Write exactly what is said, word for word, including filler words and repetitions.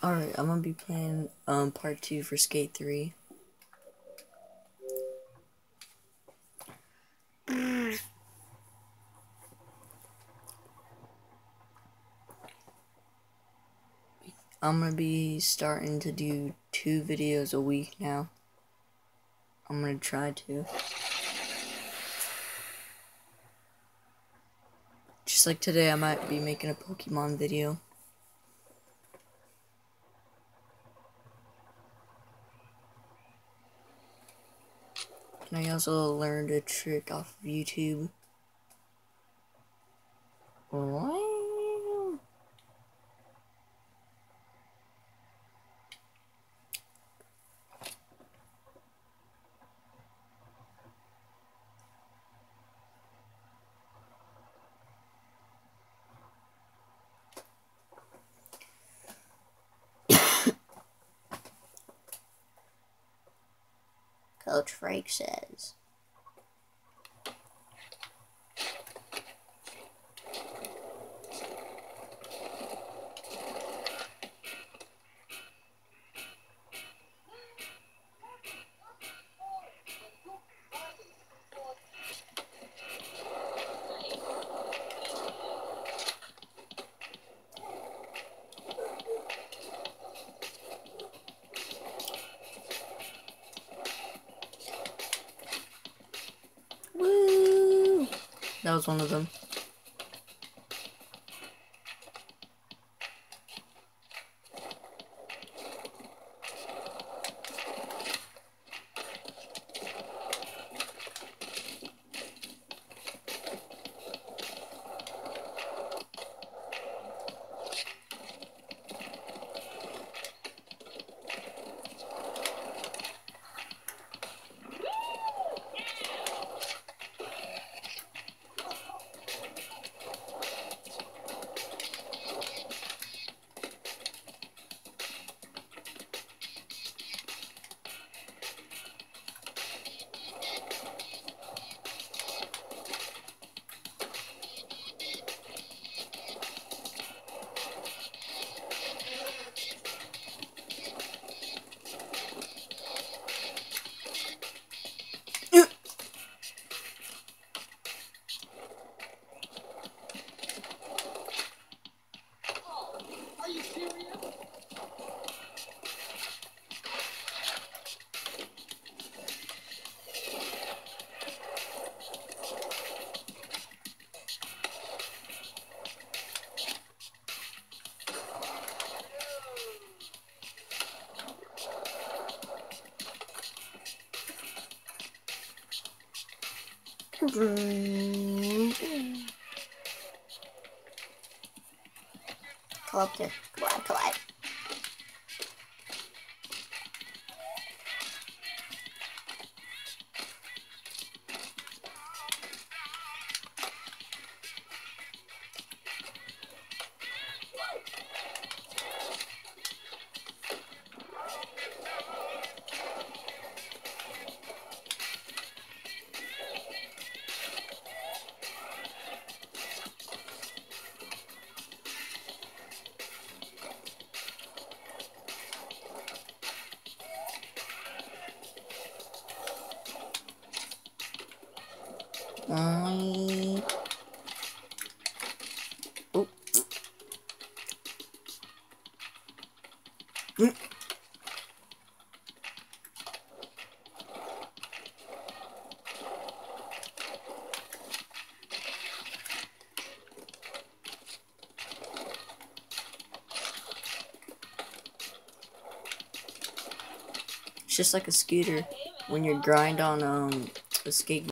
Alright, I'm gonna be playing um part two for Skate three. I'm gonna be starting to do two videos a week now. I'm gonna try to. Just like today, I might be making a Pokemon video. And I also learned a trick off of YouTube. Coach Frank says. Woo! That was one of them. Collector, collide, collide. Um, oh. Mm. It's just like a scooter when you grind on um a skate.